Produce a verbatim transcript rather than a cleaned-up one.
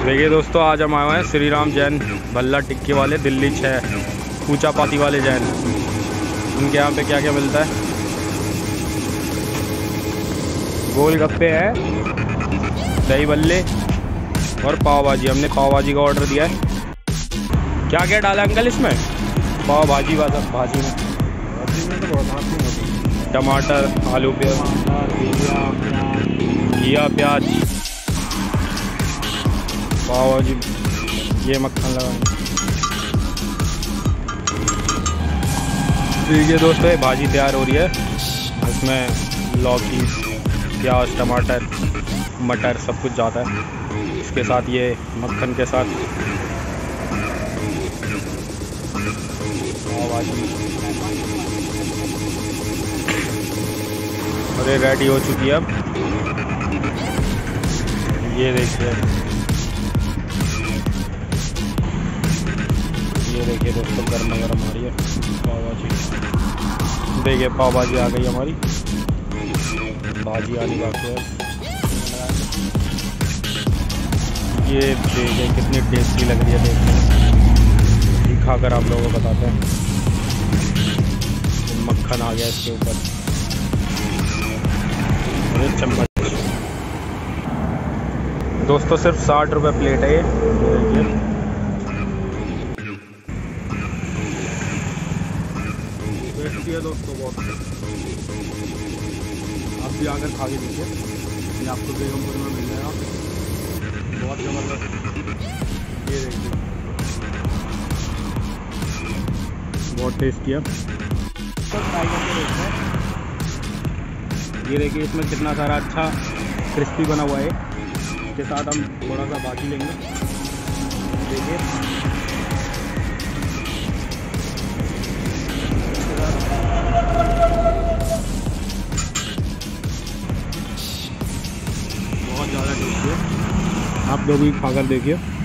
देखिए दोस्तों, आज हम आए हुए हैं श्री राम जैन भल्ला टिक्की वाले, दिल्ली छः, पूचापाती वाले जैन। उनके यहाँ पे क्या क्या मिलता है? गोलगप्पे हैं, दही भल्ले और पाव भाजी। हमने पाव भाजी का ऑर्डर दिया है। क्या क्या डाला अंकल इसमें? पाव भाजी वाला भाजी में टमाटर, आलू, प्याज, घिया, प्याज, पाव भाजी, ये मक्खन लगाएंगे। ठीक है दोस्तों, ये भाजी तैयार हो रही है। इसमें लौकी, प्याज, टमाटर, मटर सब कुछ जाता है। इसके साथ ये मक्खन के साथ पाव भाजी, और ये रेडी हो चुकी है। अब ये देखिए, ये देखिए दोस्तों, गर्मा गर्म आ रही है पाव भाजी। देखिए पाव भाजी आ गई हमारी, भाजी आनी बाकी है। ये देखिए कितनी टेस्टी लग रही है देखने में। खाकर आप लोगों को बताते हैं। मक्खन आ गया इसके ऊपर, एक चम्मच। दोस्तों सिर्फ साठ रुपये प्लेट है ये। देखिए टेस्टी है दोस्तों बहुत। आप भी आकर खा के देखिए, ये आपको बेगमपुर में मिल जाएगा, बहुत ज़बरदस्त। ये देखिए बहुत टेस्टी है। ये देखिए इसमें कितना सारा अच्छा क्रिस्पी बना हुआ है। इसके साथ हम थोड़ा सा भाजी लेंगे। देखिए बहुत ज़्यादा टेस्टी है, आप लोग भी खाकर देखिए।